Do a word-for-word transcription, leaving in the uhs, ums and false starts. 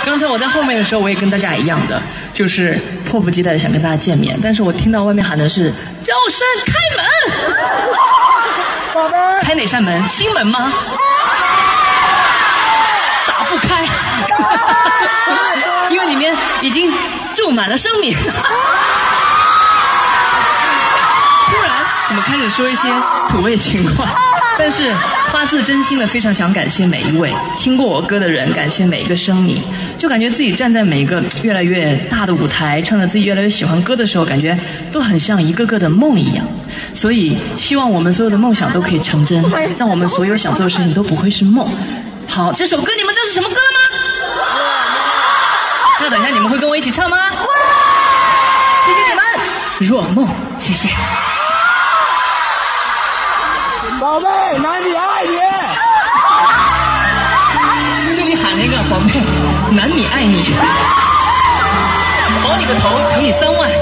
刚才我在后面的时候，我也跟大家一样的，就是迫不及待的想跟大家见面，但是我听到外面喊的是“周深开门”， 宝贝， 开哪扇门？心门吗？打不开，因为里面已经住满了生米。突然，怎么开始说一些土味情话？但是发自真心的非常想感谢每一位听过我歌的人，感谢每一个生米，就感觉自己站在每一个越来越大的舞台，唱着自己越来越喜欢歌的时候，感觉都很像一个个的梦一样。所以希望我们所有的梦想都可以成真，让我们所有想做的事情都不会是梦。好，这首歌你们知道是什么歌了吗？那等一下你们会跟我一起唱吗？谢谢你们，若梦，谢谢。 宝贝，男女爱你。 这里喊了一个宝贝，男你爱你，保你个头乘以三万。